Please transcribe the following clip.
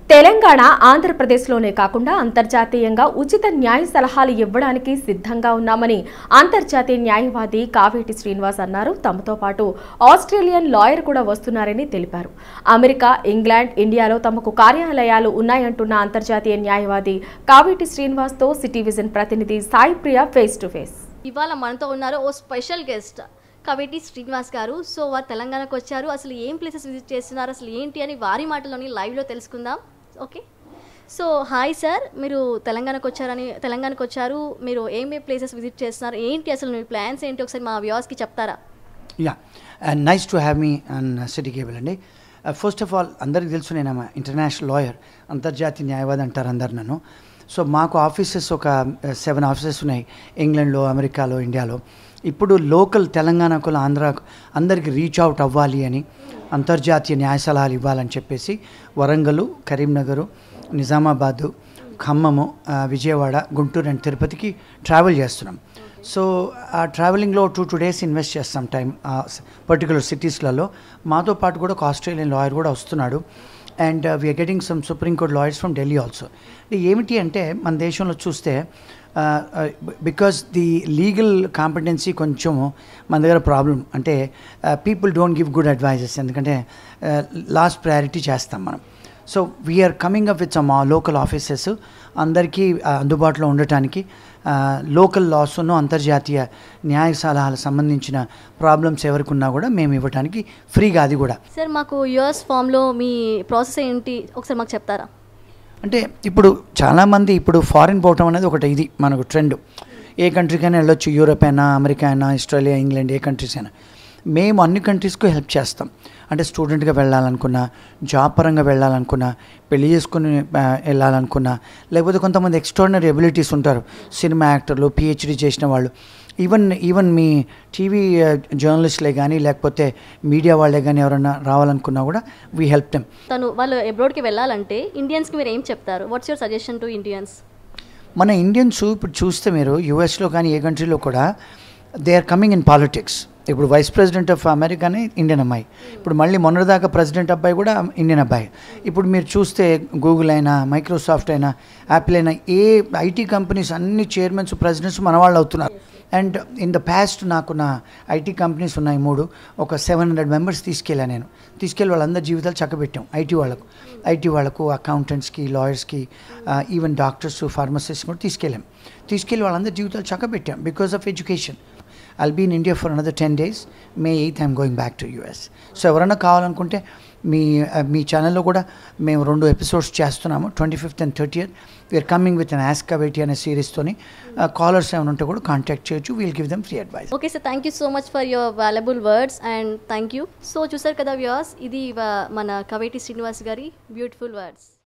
తెలంగాణ ఆంధ్రప్రదేశ్లోనే కాకుండా అంతర్జాతీయంగా ఉచిత న్యాయ సలహాలు ఇవ్వడానికి సిద్ధంగా ఉన్నామని అంతర్జాతీయ న్యాయవాది కావేటి శ్రీనివాస్ అన్నారు. తమతో పాటు ఆస్ట్రేలియన్ లాయర్ కూడా వస్తున్నారని తెలిపారు. అమెరికా, ఇంగ్లాండ్, ఇండియాలో తమకు కార్యాలయాలు ఉన్నాయంటున్న అంతర్జాతీయ న్యాయవాది కావేటి శ్రీనివాస్తో సిటీ విజన్ ప్రతినిధి Sai Priya face to face. ఇవాళ మనతో ఉన్నారు ఓ special guest Kaveti Srinivas garu. So వారు తెలంగాణకు వచ్చారు. అసలు ఏం ప్లేసెస్ విజిట్ చేస్తున్నారు, అసలు ఏంటి అని వారి మాటలోని లైవ్లో తెలుసుకుందాం. ఓకే, సో హాయ్ సార్, మీరు తెలంగాణకు వచ్చారు. మీరు ఏమేమి ప్లేసెస్ విజిట్ చేస్తున్నారు, ఏంటి అసలు మీ ప్లాన్స్ ఏంటి, ఒకసారి మా వ్యూవర్స్కి చెప్తారా? Yeah, nice to have me on city cable అండి. ఫస్ట్ ఆఫ్ ఆల్ అందరికీ తెలుసు, నేను ఇంటర్నేషనల్ లాయర్, అంతర్జాతీయ న్యాయవాది అంటారు అందరు నన్ను. సో మాకు ఆఫీసెస్ ఒక 7 ఆఫీసెస్ ఉన్నాయి ఇంగ్లాండ్లో, అమెరికాలో, ఇండియాలో. ఇప్పుడు లోకల్ తెలంగాణకు, ఆంధ్రాకు అందరికి రీచ్ అవుట్ అవ్వాలి అని, అంతర్జాతీయ న్యాయ సలహాలు ఇవ్వాలని చెప్పేసి వరంగల్, కరీంనగర్, నిజామాబాదు, ఖమ్మము, విజయవాడ, గుంటూరు అండ్ తిరుపతికి ట్రావెల్ చేస్తున్నాం. సో ఆ ట్రావెలింగ్లో 2 days ఇన్వెస్ట్ చేస్తాం టైం పర్టికులర్ సిటీస్లలో. మాతో పాటు కూడా ఒక ఆస్ట్రేలియన్ లాయర్ కూడా వస్తున్నాడు. And we're getting some supreme court lawyers from Delhi also. ఏమిటి అంటే మన దేశంలో చూస్తే బికాస్ ది లీగల్ కాంపిటెన్సీ కొంచెం మన దగ్గర ప్రాబ్లం. అంటే people don't give good advises, ఎందుకంటే లాస్ట్ ప్రయారిటీ చేస్తాం మనం. So we're coming up with some local offices అందరికీ అందుబాటులో ఉండటానికి. లోకల్ లాస్ను, అంతర్జాతీయ న్యాయ సలహాలకు సంబంధించిన ప్రాబ్లమ్స్ ఎవరికి ఉన్నా కూడా మేము ఇవ్వడానికి ఫ్రీగా, అది కూడా. సార్ మాకు యూఎస్ ఫామ్లో మీ ప్రాసెస్ ఏంటి ఒకసారి మాకు చెప్తారా? అంటే ఇప్పుడు చాలామంది ఇప్పుడు ఫారిన్ పోవటం అనేది ఒకటి, ఇది మనకు ట్రెండ్. ఏ కంట్రీకైనా వెళ్ళొచ్చు, యూరోప్ అయినా, అమెరికా అయినా, ఆస్ట్రేలియా, ఇంగ్లాండ్, ఏ కంట్రీస్ అయినా. మేము అన్ని కంట్రీస్కు హెల్ప్ చేస్తాం. అంటే స్టూడెంట్గా వెళ్ళాలనుకున్నా, జాబ్ పరంగా వెళ్ళాలనుకున్నా, పెళ్లి చేసుకుని వెళ్ళాలనుకున్నా, లేకపోతే కొంతమంది ఎక్స్ట్రాడినరీ ఎబిలిటీస్ ఉంటారు, సినిమా యాక్టర్లు, పిహెచ్డీ చేసిన వాళ్ళు, ఈవెన్ మీ టీవీ జర్నలిస్ట్లే కానీ, లేకపోతే మీడియా వాళ్ళే కానీ ఎవరైనా రావాలనుకున్నా కూడా వీ హెల్ప్ దెమ్. వాళ్ళు అబ్రాడ్కి వెళ్ళాలంటే ఇండియన్స్కి మీరు ఏం చెప్తారు? What's your suggestion to Indians? మన ఇండియన్స్ ఇప్పుడు చూస్తే మీరు యూఎస్లో కానీ ఏ కంట్రీలో కూడా they are coming in politics. ఇప్పుడు వైస్ ప్రెసిడెంట్ ఆఫ్ అమెరికానే ఇండియన్ అమ్మాయి, ఇప్పుడు మళ్ళీ మొన్నటిదాకా ప్రెసిడెంట్ అబ్బాయి కూడా ఇండియన్ అబ్బాయి. ఇప్పుడు మీరు చూస్తే గూగుల్ అయినా, మైక్రోసాఫ్ట్ అయినా, యాపిల్ అయినా, ఏ ఐటీ కంపెనీస్ అన్ని చైర్మన్స్, ప్రెసిడెంట్స్ మన వాళ్ళు అవుతున్నారు. అండ్ ఇన్ ద పాస్ట్ నాకు నా ఐటీ కంపెనీస్ ఉన్నాయి 3, ఒక 700 మెంబర్స్ తీసుకెళ్ళి వాళ్ళందరి జీవితాలు చక్కబెట్టాం. ఐటీ వాళ్ళకు, అకౌంటెంట్స్కి, లాయర్స్కి, ఈవెన్ డాక్టర్స్, ఫార్మసిస్ట్ కూడా తీసుకెళ్ళి వాళ్ళందరి జీవితాలు చక్కబెట్టాం because of education. I'll be in India for another 10 days. May 8th I'm going back to US. So ఎవరైనా కావాలనుకుంటే మీ ఛానల్లో కూడా మేము 2 ఎపిసోడ్స్ చేస్తున్నాము. 25th and 30th we're coming with an ask Kaveti అనే సిరీస్తోని. కాలర్స్ ఏమైనా ఉంటే కూడా కాంటాక్ట్ చేయొచ్చు. We'll give them free advice. Okay sir, thank you so much for your valuable words and thank you. So చూసారు కదా వ్యూవర్స్, ఇది మన కావేటి శ్రీనివాస్ గారి బ్యూటిఫుల్ వర్డ్స్.